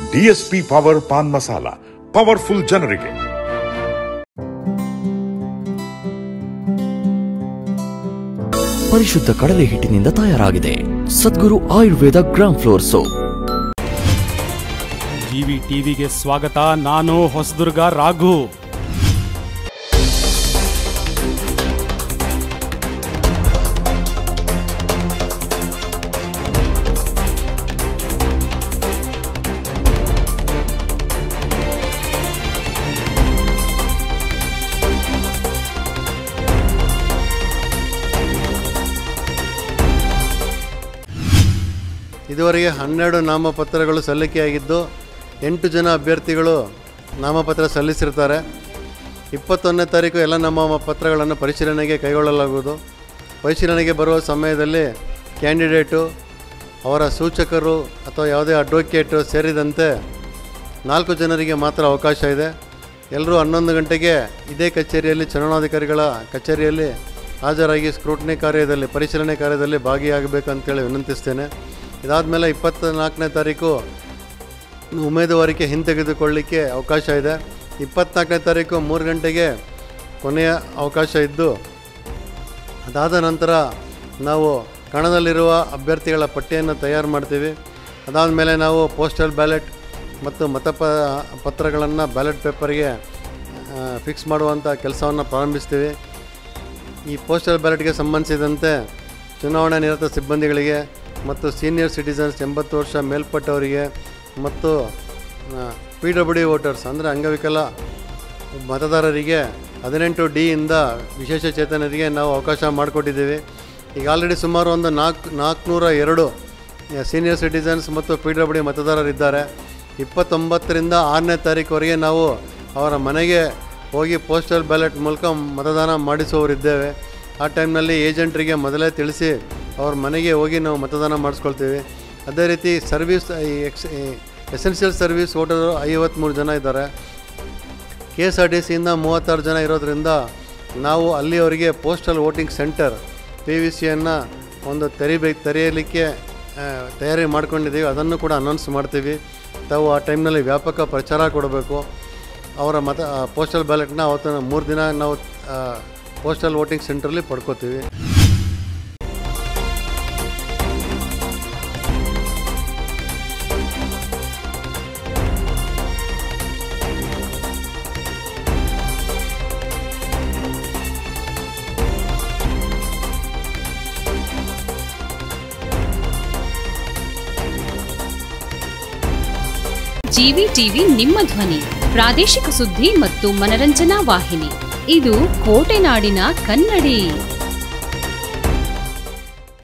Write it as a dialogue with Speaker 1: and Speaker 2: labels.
Speaker 1: DSP power pan masala, powerful ಜನರಿಗೆ.
Speaker 2: ಪರಿಶುದ್ಧ ಕಡಲೆ ಹಿಟ್ಟಿನಿಂದ ತಯಾರಾಗಿದೆ Sadguru Ayurveda gram flour soap.
Speaker 3: GV ಟಿವಿಗೆ ಸ್ವಾಗತ. ನಾನು ಹೊಸದುರ್ಗ ರಾಘು.
Speaker 4: ಇದುವರೆಗೆ 12 ನಾಮಪತ್ರಗಳು ಸಲ್ಲಿಕೆಯಾಗಿದ್ದು 8 ಜನ ಅಭ್ಯರ್ಥಿಗಳು ನಾಮಪತ್ರ ಸಲ್ಲಿಸಿರ್ತಾರೆ. 21ನೇ ತಾರೀಕು ಎಲ್ಲ ನಾಮಪತ್ರಗಳನ್ನು ಪರಿಶೀಲನೆಗೆ ಕೈಗೊಳ್ಳಲಾಗುವುದು. ಪರಿಶೀಲನೆಗೆ ಬರುವ ಸಮಯದಲ್ಲಿ ಕ್ಯಾಂಡಿಡೇಟು, ಅವರ ಸೂಚಕರು ಅಥವಾ ಯಾವುದೇ ಅಡ್ವೊಕೇಟು ಸೇರಿದಂತೆ 4 ಜನರಿಗೆ ಮಾತ್ರ ಅವಕಾಶ ಇದೆ. ಎಲ್ಲರೂ 11 ಗಂಟೆಗೆ ಇದೇ ಕಚೇರಿಯಲ್ಲಿ, ಚುನಾವಣಾಧಿಕಾರಿಗಳ ಕಚೇರಿಯಲ್ಲಿ ಹಾಜರಾಗಿ ಸ್ಕ್ರೂಟ್ನಿ ಕಾರ್ಯದಲ್ಲಿ, ಪರಿಶೀಲನೆ ಕಾರ್ಯದಲ್ಲಿ ಭಾಗಿಯಾಗಬೇಕಂತೇಳಿ ವಿನಂತಿಸ್ತೇನೆ. ಇದಾದಮೇಲೆ 24ನೇ ತಾರೀಕು ಉಮೇದುವಾರಿಕೆ ಹಿಂತೆಗೆದುಕೊಳ್ಳಲಿಕ್ಕೆ ಅವಕಾಶ ಇದೆ. 24ನೇ ತಾರೀಕು 3 ಗಂಟೆಗೆ ಕೊನೆಯ ಅವಕಾಶ ಇದ್ದು, ಅದಾದ ನಂತರ ನಾವು ಕಣದಲ್ಲಿರುವ ಅಭ್ಯರ್ಥಿಗಳ ಪಟ್ಟಿಯನ್ನು ತಯಾರು ಮಾಡ್ತೀವಿ. ಅದಾದಮೇಲೆ ನಾವು ಪೋಸ್ಟಲ್ ಬ್ಯಾಲೆಟ್ ಮತ್ತು ಪತ್ರಗಳನ್ನು ಬ್ಯಾಲೆಟ್ ಪೇಪರ್ಗೆ ಫಿಕ್ಸ್ ಮಾಡುವಂಥ ಕೆಲಸವನ್ನು ಪ್ರಾರಂಭಿಸ್ತೀವಿ. ಈ ಪೋಸ್ಟಲ್ ಬ್ಯಾಲೆಟ್ಗೆ ಸಂಬಂಧಿಸಿದಂತೆ ಚುನಾವಣಾ ನಿರತ ಸಿಬ್ಬಂದಿಗಳಿಗೆ ಮತ್ತು ಸೀನಿಯರ್ ಸಿಟಿಸನ್ಸ್ 80 ವರ್ಷ ಮೇಲ್ಪಟ್ಟವರಿಗೆ ಮತ್ತು PWD ವೋಟರ್ಸ್ ಅಂದರೆ ಅಂಗವಿಕಲ ಮತದಾರರಿಗೆ 18D ಇಂದ ವಿಶೇಷ ಚೇತನರಿಗೆ ನಾವು ಅವಕಾಶ ಮಾಡಿಕೊಟ್ಟಿದ್ದೀವಿ. ಈಗ ಆಲ್ರೆಡಿ ಸುಮಾರು ಒಂದು 402 ಸೀನಿಯರ್ ಸಿಟಿಸನ್ಸ್ ಮತ್ತು PWD ಮತದಾರರಿದ್ದಾರೆ. 29ರಿಂದ 6ನೇ ತಾರೀಕುವರೆಗೆ ನಾವು ಅವರ ಮನೆಗೆ ಹೋಗಿ ಪೋಸ್ಟಲ್ ಬ್ಯಾಲೆಟ್ ಮೂಲಕ ಮತದಾನ ಮಾಡಿಸುವವರಿದ್ದೇವೆ. ಆ ಟೈಮ್ನಲ್ಲಿ ಏಜೆಂಟ್ರಿಗೆ ಮೊದಲೇ ತಿಳಿಸಿ ಅವ್ರ ಮನೆಗೆ ಹೋಗಿ ನಾವು ಮತದಾನ ಮಾಡಿಸ್ಕೊಳ್ತೀವಿ. ಅದೇ ರೀತಿ ಎಸೆನ್ಷಿಯಲ್ ಸರ್ವಿಸ್ ವೋಟರು 53 ಜನ ಇದ್ದಾರೆ. KSRTCಯಿಂದ 36 ಜನ ಇರೋದರಿಂದ ನಾವು ಅಲ್ಲಿಯವರಿಗೆ ಪೋಸ್ಟಲ್ ವೋಟಿಂಗ್ ಸೆಂಟರ್ PVCಯನ್ನು ಒಂದು ತೆರೆಯಲಿಕ್ಕೆ ತಯಾರಿ ಮಾಡ್ಕೊಂಡಿದ್ದೀವಿ. ಅದನ್ನು ಕೂಡ ಅನೌನ್ಸ್ ಮಾಡ್ತೀವಿ. ತಾವು ಆ ಟೈಮ್ನಲ್ಲಿ ವ್ಯಾಪಕ ಪ್ರಚಾರ ಕೊಡಬೇಕು. ಅವರ ಪೋಸ್ಟಲ್ ಬ್ಯಾಲೆಟ್ನ ಅವತ್ತು 3 ದಿನ ನಾವು ಪೋಸ್ಟಲ್ ವೋಟಿಂಗ್ ಸೆಂಟ್ರಲ್ಲಿ ಪಡ್ಕೋತೀವಿ.
Speaker 5: ಜಿವಿ ಟಿವಿ ನಿಮ್ಮ ಧ್ವನಿ, ಪ್ರಾದೇಶಿಕ ಸುದ್ದಿ ಮತ್ತು ಮನರಂಜನಾ ವಾಹಿನಿ. ಇದು ಕೋಟೆನಾಡಿನ ಕನ್ನಡಿ.